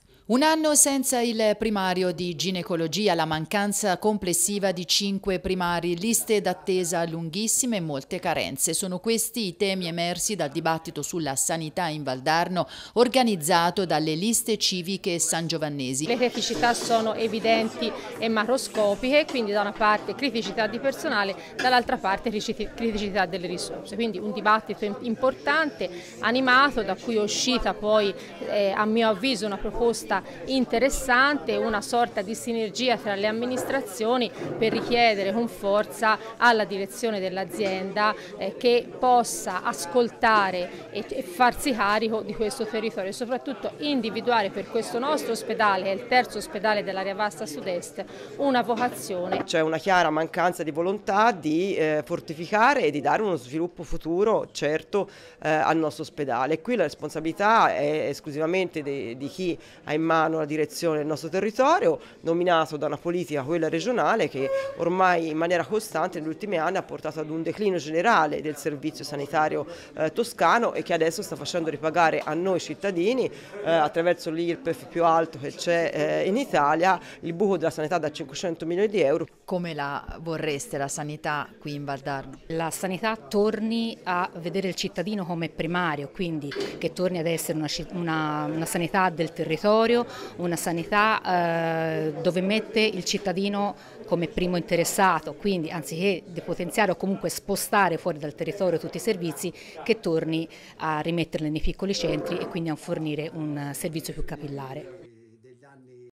Un anno senza il primario di ginecologia, la mancanza complessiva di 5 primari, liste d'attesa lunghissime e molte carenze. Sono questi i temi emersi dal dibattito sulla sanità in Valdarno organizzato dalle liste civiche sangiovannesi. Le criticità sono evidenti e macroscopiche, quindi da una parte criticità di personale, dall'altra parte criticità delle risorse. Quindi un dibattito importante, animato, da cui è uscita poi a mio avviso una proposta interessante, una sorta di sinergia tra le amministrazioni per richiedere con forza alla direzione dell'azienda che possa ascoltare e farsi carico di questo territorio e soprattutto individuare per questo nostro ospedale, che è il terzo ospedale dell'area vasta sud-est, una vocazione. C'è una chiara mancanza di volontà di fortificare e di dare uno sviluppo futuro certo al nostro ospedale. Qui la responsabilità è esclusivamente di chi ha in mano la direzione del nostro territorio, nominato da una politica, quella regionale, che ormai in maniera costante negli ultimi anni ha portato ad un declino generale del servizio sanitario toscano e che adesso sta facendo ripagare a noi cittadini attraverso l'IRPEF più alto che c'è in Italia il buco della sanità da 500 milioni di euro. Come la vorreste la sanità qui in Valdarno? La sanità torni a vedere il cittadino come primario, quindi che torni ad essere una sanità del territorio, una sanità dove mette il cittadino come primo interessato, quindi anziché depotenziare o comunque spostare fuori dal territorio tutti i servizi, che torni a rimetterli nei piccoli centri e quindi a fornire un servizio più capillare.